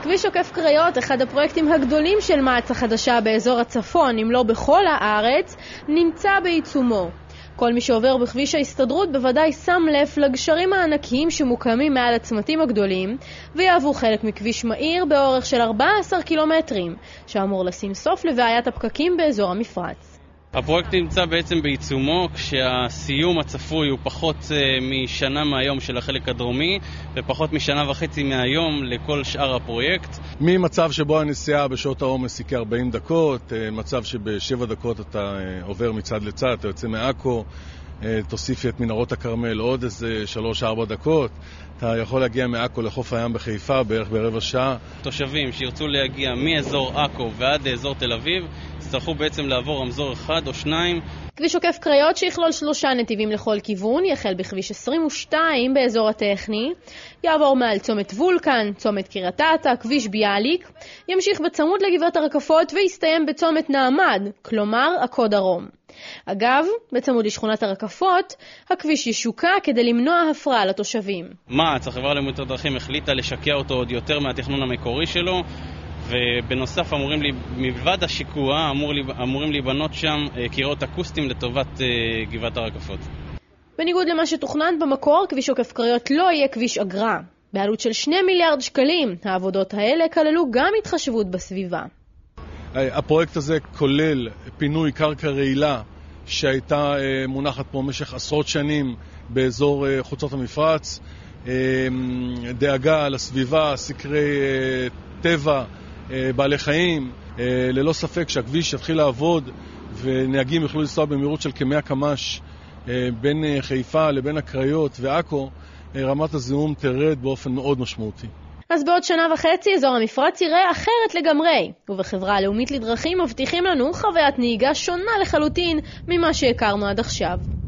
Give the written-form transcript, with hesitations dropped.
כביש עוקף קריות, אחד הפרויקטים הגדולים של מע"צ החדשה באזור הצפון, אם לא בכל הארץ, נמצא בעיצומו. כל מי שעובר בכביש ההסתדרות בוודאי שם לב לגשרים הענקיים שמוקמים מעל הצמתים הגדולים, ויעבו חלק מכביש מהיר באורך של 14 קילומטרים, שאמור לשים סוף לבעיית הפקקים באזור המפרץ. הפרויקט נמצא בעצם בעיצומו, כשהסיום הצפוי הוא פחות משנה מהיום של החלק הדרומי, ופחות משנה וחצי מהיום לכל שאר הפרויקט. ממצב שבו הנסיעה בשעות העומס היא כ-40 דקות, מצב שב7 דקות אתה עובר מצד לצד, אתה יוצא מעכו, תוסיפי את מנהרות הכרמל עוד איזה 3-4 דקות, אתה יכול להגיע מעכו לחוף הים בחיפה בערך ברבע שעה. תושבים שירצו להגיע מאזור עכו ועד לאזור תל אביב, יצטרכו בעצם לעבור רמזור 1 או 2. כביש עוקף קריות שיכלול 3 נתיבים לכל כיוון, יחל בכביש 22 באזור הטכני, יעבור מעל צומת וולקן, צומת קריית אתא, כביש ביאליק, ימשיך בצמוד לגבעת הרקפות ויסתיים בצומת נעמד, כלומר עכו דרום. אגב, בצמוד לשכונת הרקפות, הכביש ישוקע כדי למנוע הפרעה לתושבים. מע"צ, החברה הלאומית לדרכים, החליטה לשקע אותו עוד יותר מהתכנון המקורי שלו, ובנוסף מלבד השיקוע אמורים להיבנות שם קירות אקוסטיים לטובת גבעת הרקפות. בניגוד למה שתוכנן במקור, כביש עוקף קריות לא יהיה כביש אגרה. בעלות של 2 מיליארד שקלים, העבודות האלה כללו גם התחשבות בסביבה. הפרויקט הזה כולל פינוי קרקע רעילה שהייתה מונחת פה במשך עשרות שנים באזור חוצות המפרץ, דאגה לסביבה, סקרי טבע, בעלי חיים. ללא ספק שהכביש יתחיל לעבוד ונהגים יוכלו לנסוע במהירות של כ100 קמ"ש בין חיפה לבין הקריות ועכו, רמת הזיהום תרד באופן מאוד משמעותי. אז בעוד 1.5 שנה אזור המפרץ יראה אחרת לגמרי, ובחברה הלאומית לדרכים מבטיחים לנו חוויית נהיגה שונה לחלוטין ממה שהכרנו עד עכשיו.